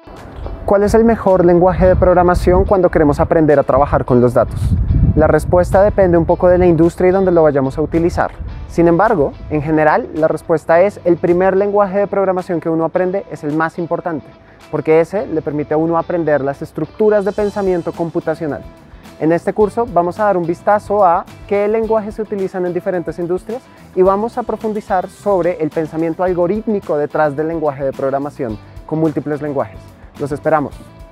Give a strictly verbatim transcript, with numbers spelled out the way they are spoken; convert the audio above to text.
¿Cuál es el mejor lenguaje de programación cuando queremos aprender a trabajar con los datos? La respuesta depende un poco de la industria y donde lo vayamos a utilizar. Sin embargo, en general, la respuesta es el primer lenguaje de programación que uno aprende es el más importante, porque ese le permite a uno aprender las estructuras de pensamiento computacional. En este curso vamos a dar un vistazo a qué lenguajes se utilizan en diferentes industrias y vamos a profundizar sobre el pensamiento algorítmico detrás del lenguaje de programación con múltiples lenguajes. Los esperamos.